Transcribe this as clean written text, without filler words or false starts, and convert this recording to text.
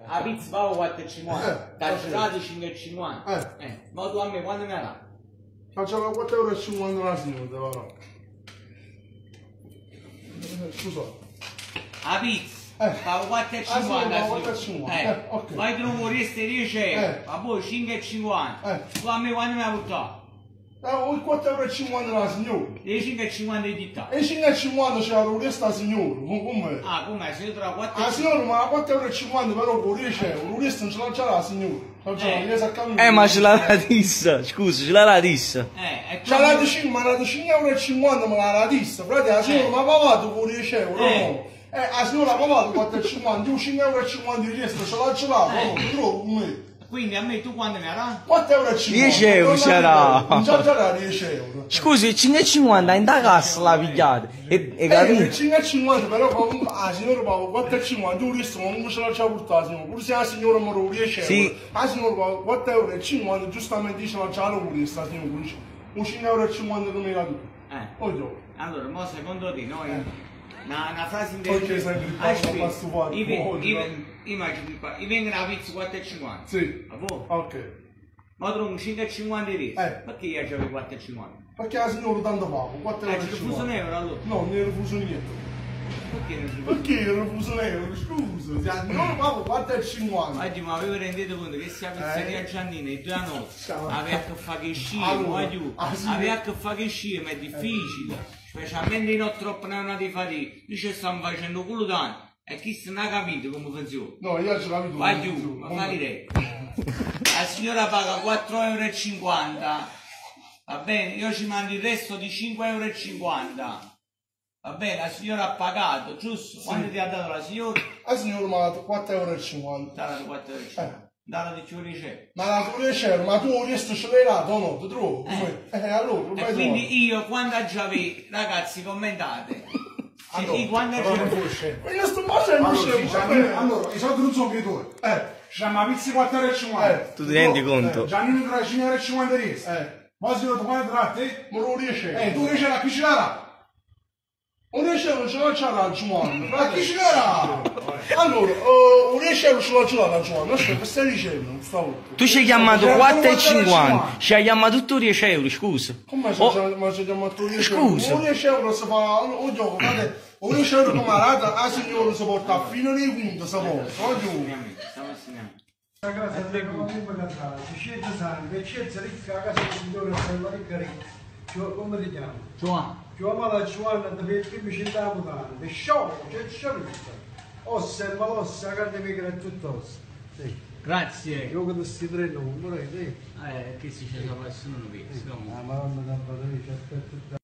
La pizza pago 4,50. Da gelato 5,50. Ma tu a me quando mi ha dato? Facciamo 4,50 € la signora, però. Scusa. La pizza. Pago 4,50. Ok. Ma tu non vorresti 10 euro. Ma poi 5,50. Tu a me quando mi ha buttato? 4,50 € la signora. E 5,50 di ditta. E 5,50 c'è la resta signora, com'è? Ah, com'è? Se io tra 4,50. La signora ma 4,50 € però con 10 euro, il resto non ce l'ha già la signora. Ma ce l'ha la tissa, scusa, ce l'ha la tissa. C'ha la decina, ma la 5,50 € me la tissa, frate, la signora mi ha pagato con 10 euro, no? La signora ha pagato 4,50 €, io 5,50 € di resto ce l'ha già la, no? Trovo come? Quindi a me tu quando mi ha dato? 4,50 €. 10 euro sarà. Non c'ha già la 10 euro. Scusi, 5,50 in da cassa la pigliate. E capito? 5,50 però comunque la signora paga 4,50 €, il resto comunque ce l'ha già portato, signora. Pure se la signora mi ruba 10 euro. Sì. La signora paga 4,50 €, giustamente ce l'ha già la pure sta signora. Un 5,50 € come la tua. Voglio. Allora, mo secondo te noi... Una frase Perché sei grippato a stufato? Immagini qua, vengono la pizza 4,50. Sì. A voi? Ok. Ma trovo un 5,50 di resto. Perché io c'avevo 4,50? Perché la signora tanto paga, 4,50 c'è refuso un euro allora? No, non è refuso niente. Perché è refuso un euro? Scusa, se la signora paga 4,50. Oggi ma avevo rendeto conto che sia pizzeria Giannina e 2 a notte aveva a che fare che scie, aveva a che fare che scie, ma è difficile. Specialmente non troppo neonati fatti, noi ci stiamo facendo culo tanto e chi se non ha capito come funziona. No, io ci ho capito. Vai giù, ma fai diretto. La signora paga 4,50 €, va bene? Io ci mando il resto di 5,50 €. Va bene, la signora ha pagato, giusto? Sì. Quanto ti ha dato la signora? La signora mi ha dato 4,50 €. Ti ha dato 4,50 €. Dalla di più riceve. Ma la tua riceve, ma tu questo ce l'hai dato o no? Ti trovo? Allora, e quindi io quando già vi, ragazzi, commentate. Quando già ma io sto facendo allora, i soldi non sono che tu. Ci siamo a pizzi 4,50 €. Tu ti rendi conto? Giannino tra 5,50 € riesco. Ma se io quando tratte? Ma non riesce. Tu riesci a chi ce l'ha? Un euro ce l'ha già la Giovanna. Ma chi ce l'ha? Allora, un euro ce l'ha già la Giovanna. Che stai dicendo stavolta? Tu ci hai chiamato 4,50 €, ci hai chiamato tutto 10 euro, scusa. Come ci hai chiamato 10 euro? Scusa. Un euro si fa, un gioco, frate, un euro come la signora si porta fino nei punti, si porta. Grazie a te, ci scende sangue, c'è ricca la casa del signore, ma ricca ricca. Come ti chiami? Giovanni. Chiama la Giovanna per il primo città mutante, per sciolto, c'è sciolto. Ossa e malossa, la carne migra e tutto. Sì. Grazie. Io che questi tre non vorrei, sì. Che si c'è la persona non vede. La madonna da padre, ci aspetta